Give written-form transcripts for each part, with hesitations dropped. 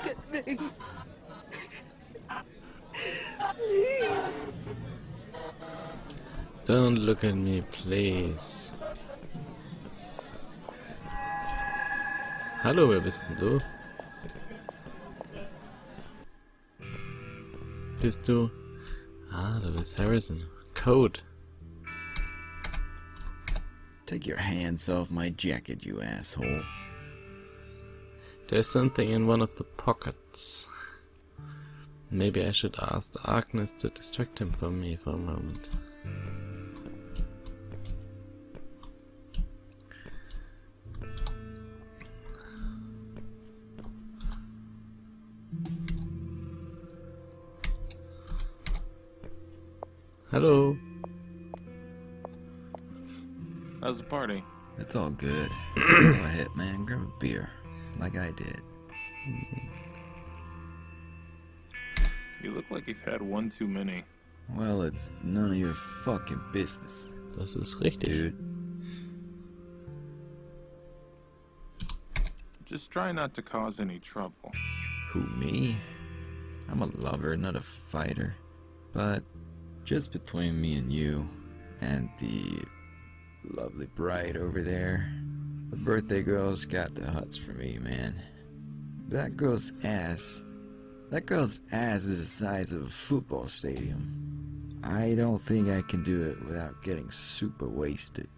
at me. Please. Don't look at me, please. Hallo, wer bist denn du? Bist du? Ah, du bist Harrison. Code. Take your hands off my jacket, you asshole. There's something in one of the pockets. Maybe I should ask Agnes to distract him from me for a moment. Hello. How's the party? It's all good. Go ahead, man. Grab a beer. Like I did. You look like you've had one too many. Well, it's none of your fucking business, Das ist richtig. dude. Just try not to cause any trouble. Who, me? I'm a lover, not a fighter. But just between me and you, and the lovely bride over there, the birthday girl's got the huts for me, man. That girl's ass is the size of a football stadium. I don't think I can do it without getting super wasted.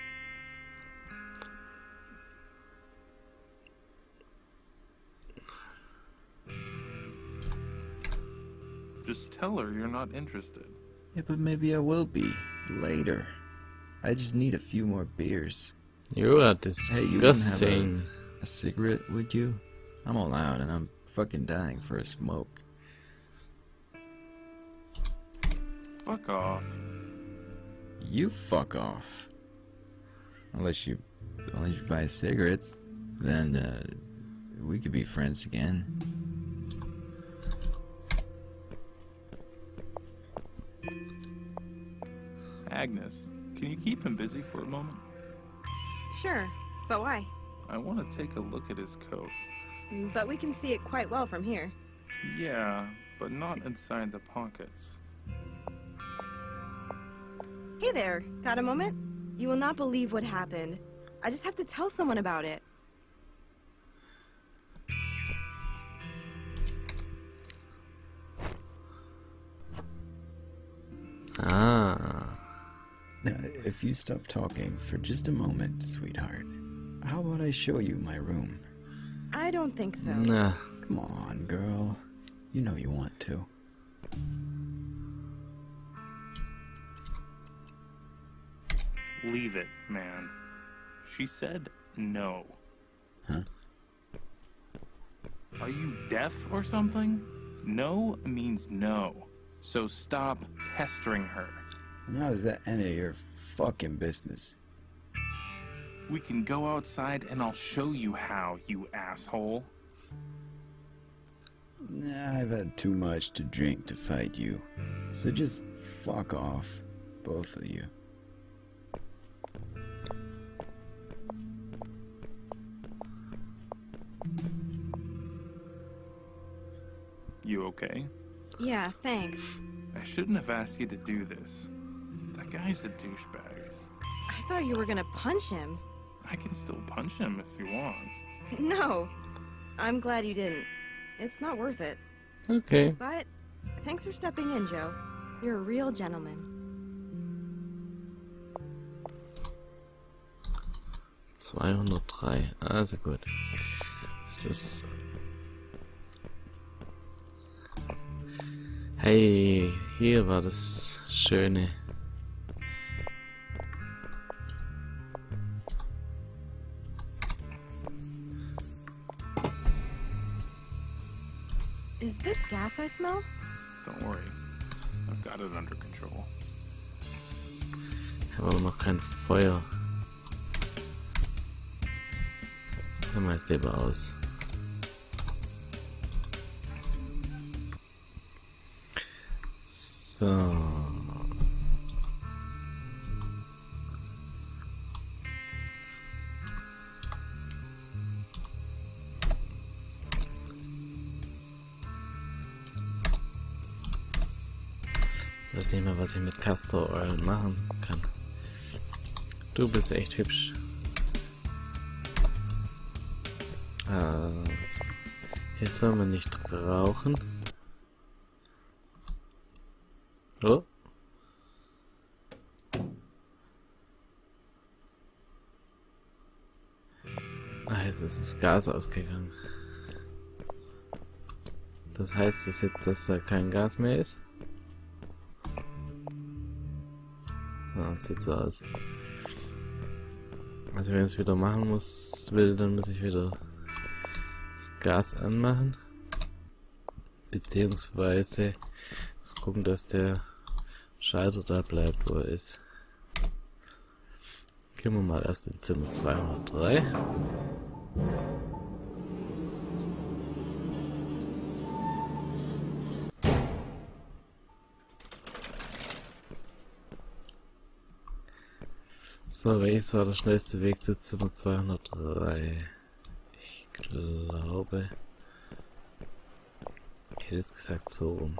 Just tell her you're not interested. Yeah, but maybe I will be later. I just need a few more beers. You are Hey, you wouldn't have disgusting. a cigarette, would you? I'm all out and I'm fucking dying for a smoke. Fuck off. You fuck off. Unless you buy cigarettes, then we could be friends again. Agnes, can you keep him busy for a moment? Sure, but why? I want to take a look at his coat. But we can see it quite well from here. Yeah, but not inside the pockets. Hey there, got a moment? You will not believe what happened. I just have to tell someone about it. Ah. Now, if you stop talking for just a moment, sweetheart, how about I show you my room? I don't think so. Nah. Come on, girl. You know you want to. Leave it, man. She said no. Huh? Are you deaf or something? No means no. So stop pestering her. And how is that any of your fucking business? We can go outside and I'll show you how, you asshole. Nah, I've had too much to drink to fight you. So just fuck off, both of you. You okay? Yeah, thanks. I shouldn't have asked you to do this. That guy's a douchebag. I thought you were gonna punch him. I can still punch him if you want. No. I'm glad you didn't. It's not worth it. Okay. But thanks for stepping in, Joe. You're a real gentleman. 203. Also gut. Das ist... Hey, hier war das Schöne. Is this gas I smell? Don't worry. I've got it under control. Ich habe aber noch kein Feuer. Dann mach ich lieber aus. So. Ich weiß nicht mehr, was ich mit Castor Oil machen kann. Du bist echt hübsch. Hier soll man nicht rauchen. Oh. Jetzt ist das Gas ausgegangen. Das heißt das jetzt, dass da kein Gas mehr ist? Das sieht so aus. Also wenn ich es wieder machen will, dann muss ich wieder das Gas anmachen. Beziehungsweise muss gucken, dass der Schalter da bleibt, wo er ist. Gehen wir mal erst in Zimmer 203. So, welches war der schnellste Weg zu Zimmer 203? Ich glaube... Ich hätte es gesagt so rum.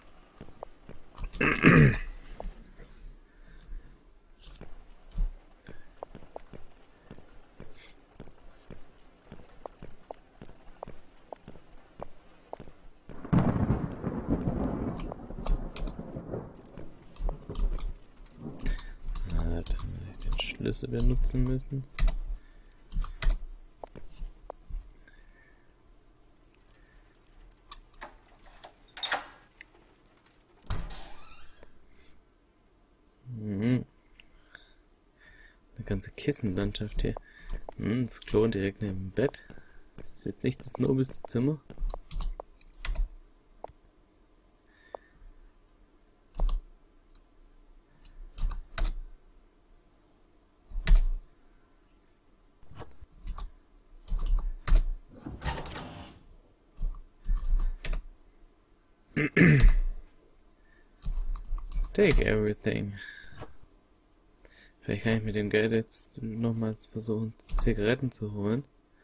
Schlüssel benutzen müssen. Eine ganze Kissenlandschaft hier. Das Klo direkt neben dem Bett. Das ist jetzt nicht das nobelste Zimmer. Take everything. Vielleicht kann ich mit dem Geld jetzt nochmals versuchen, Zigaretten zu holen.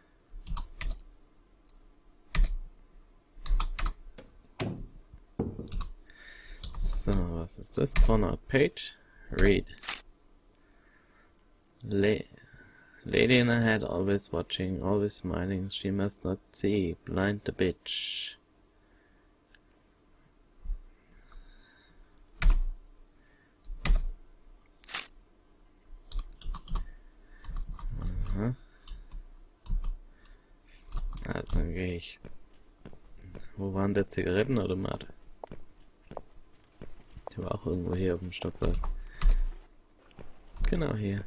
So, was ist das? Turnout Page. Read. Lady in her head, always watching, always smiling. She must not see. Blind the bitch. Dann gehe ich. Wo war denn der Zigarettenautomat? Der war auch irgendwo hier auf dem Stockwerk. Genau hier.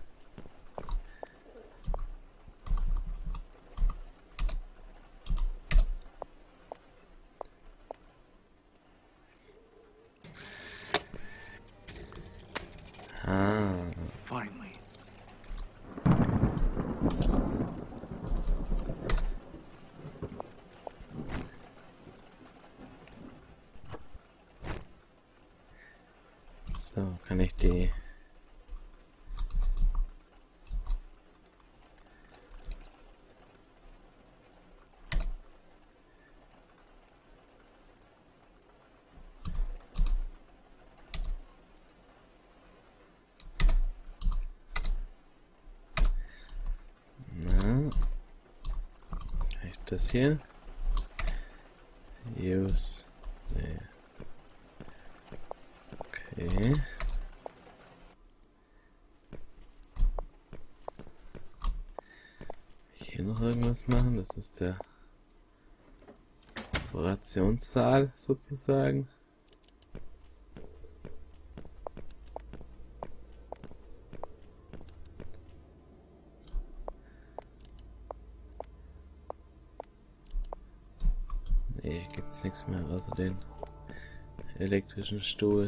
Finally. So, kann ich die... Na, kann ich das hier? Use... Nee. Okay. Hier noch irgendwas machen? Das ist der Operationssaal sozusagen. Nee, hier gibt's nichts mehr außer den elektrischen Stuhl.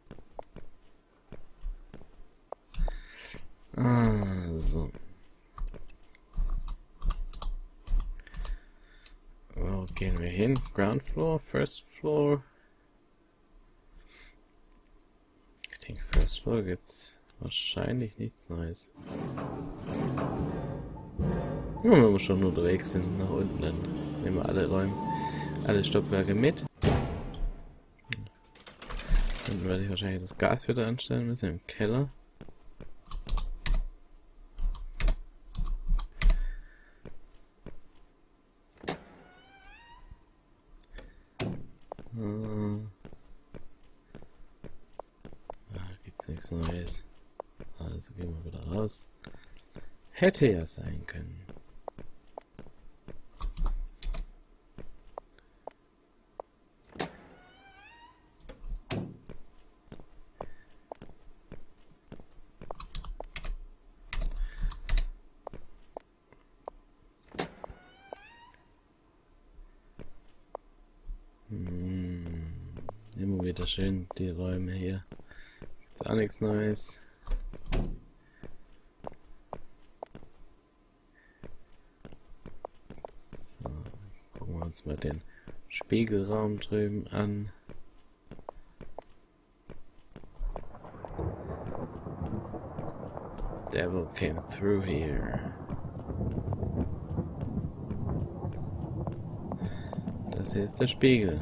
So. gehen wir hin? Ground Floor? First Floor? Ich denke, First Floor gibt's wahrscheinlich nichts Neues. Ja, wenn wir schon unterwegs sind nach unten, dann nehmen wir alle Räume, alle Stockwerke mit. Dann werde ich wahrscheinlich das Gas wieder anstellen müssen im Keller. Gibt's nichts Neues. Also gehen wir wieder raus. Hätte ja sein können. Immer wieder schön die Räume hier. Ist auch nichts Neues. So, gucken wir uns mal den Spiegelraum drüben an. Devil came through here. Das hier ist der Spiegel.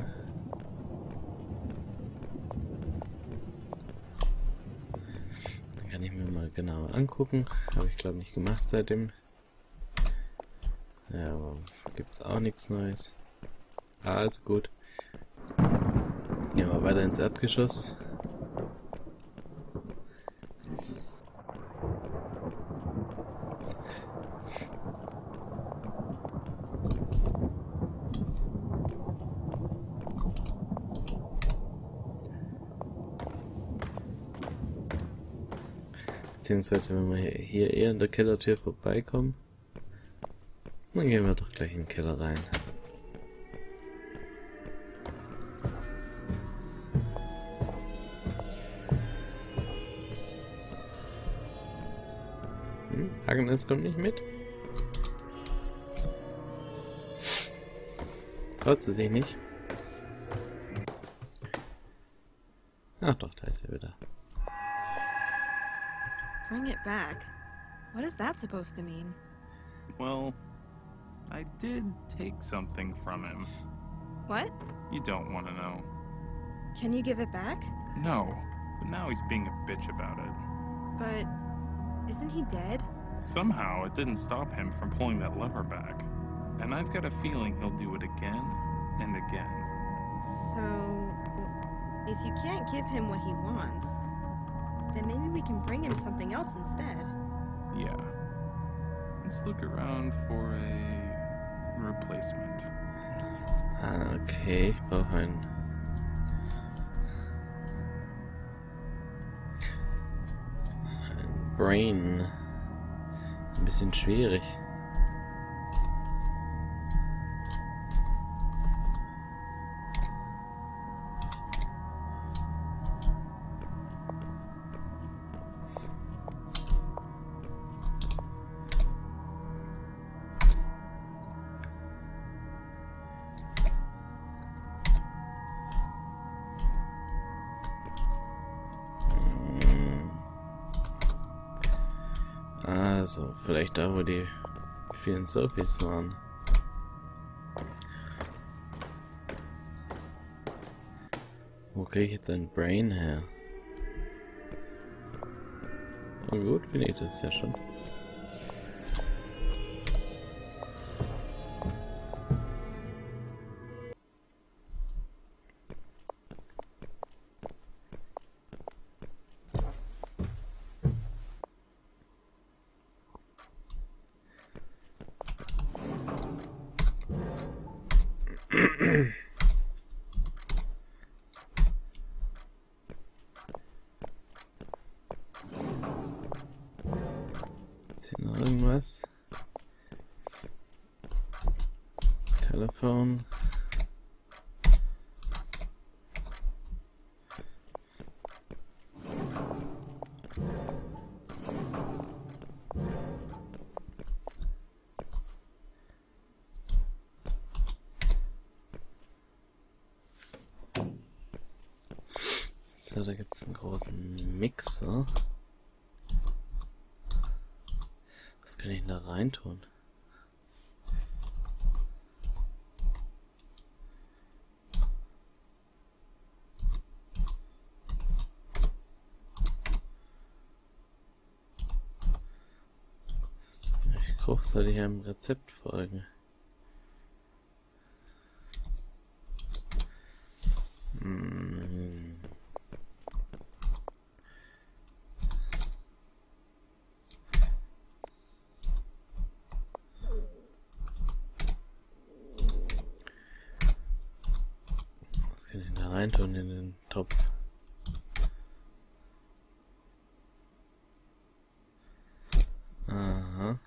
Kann ich mir mal genauer angucken. Habe ich glaube nicht gemacht seitdem. Ja, aber gibt's auch nichts Neues. Alles gut. Gehen wir weiter ins Erdgeschoss. Beziehungsweise wenn wir hier eher in der Kellertür vorbeikommen, dann gehen wir doch gleich in den Keller rein. Agnes kommt nicht mit. Traut sie sich nicht. Ach doch, da ist sie wieder. Bring it back. What is that supposed to mean? Well, I did take something from him. What? You don't want to know. Can you give it back? No, but now he's being a bitch about it. But isn't he dead? Somehow, it didn't stop him from pulling that lever back. And I've got a feeling he'll do it again and again. So, if you can't give him what he wants, then maybe we can bring him something else instead. Yeah. Let's look around for a replacement. Okay, ich brauche ein Brain. Ein bisschen schwierig. Also, vielleicht da, wo die vielen Sophies waren. Wo kriege ich jetzt ein Brain her? Oh gut, finde ich das ja schon. Ist hier noch irgendwas? Telefon. So, da gibt es einen großen Mixer. Was kann ich denn da rein tun? Ich Koch soll ich einem Rezept folgen. Was kann ich da rein tun in den Topf? Aha.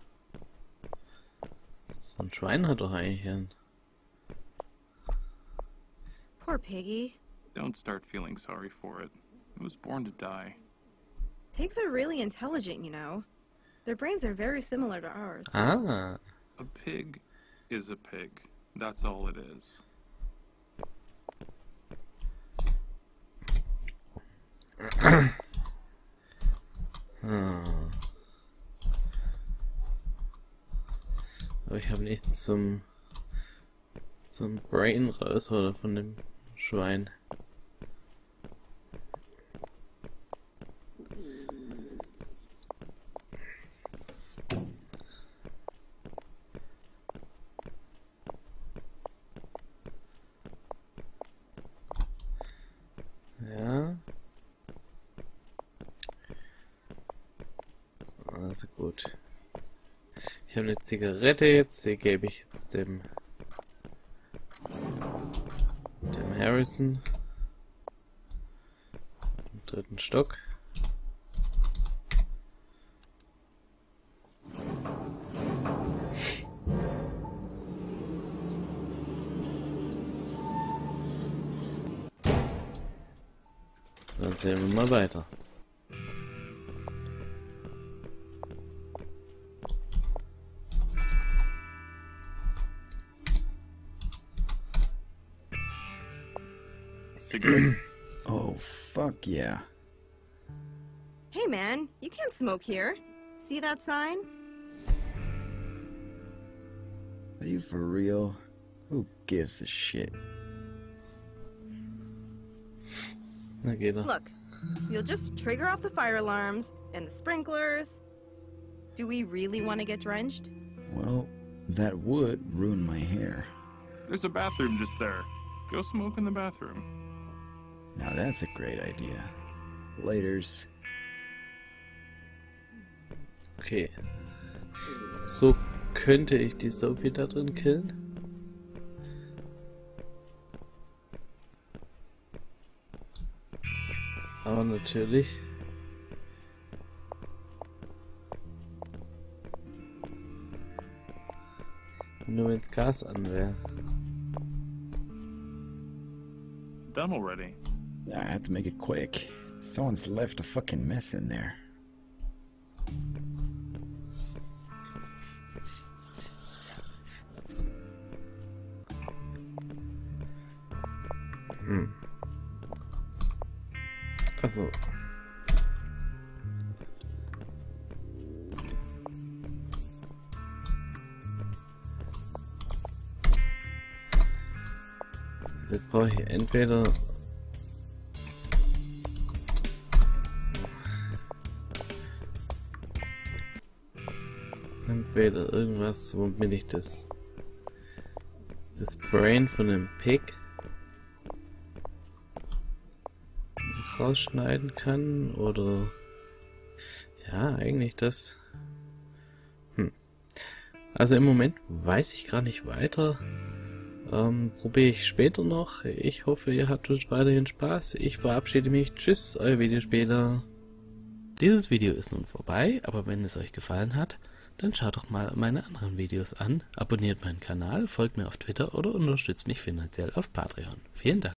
So ein Schwein hat doch eigentlich einen. Poor piggy. Don't start feeling sorry for it. It was born to die. Pigs are really intelligent, you know. Their brains are very similar to ours. Ah. A pig is a pig. That's all it is. Aber ich habe nichts zum Brain raus oder von dem Schwein. Ja. Also gut. Ich habe eine Zigarette jetzt, die gebe ich jetzt dem Harrison im 3. Stock. Dann sehen wir mal weiter. Cigarette? Oh, fuck yeah. Hey man, you can't smoke here. See that sign? Are you for real? Who gives a shit? Na geht er. Look, you'll just trigger off the fire alarms and the sprinklers. Do we really want to get drenched? Well, that would ruin my hair. There's a bathroom just there. Go smoke in the bathroom. Now that's a great idea. Laters. Okay. So könnte ich die Sophie da drin killen. Aber natürlich nur wenn's Gas an wäre. Done already. I had to make it quick. Someone's left a fucking mess in there. Also. Jetzt brauche ich entweder irgendwas, womit ich das Brain von dem Pig rausschneiden kann, oder ja, eigentlich das. Also im Moment weiß ich gar nicht weiter. Probiere ich später noch. Ich hoffe, ihr hattet weiterhin Spaß. Ich verabschiede mich. Tschüss, euer Videospieler. Dieses Video ist nun vorbei, aber wenn es euch gefallen hat, dann schaut doch mal meine anderen Videos an, abonniert meinen Kanal, folgt mir auf Twitter oder unterstützt mich finanziell auf Patreon. Vielen Dank.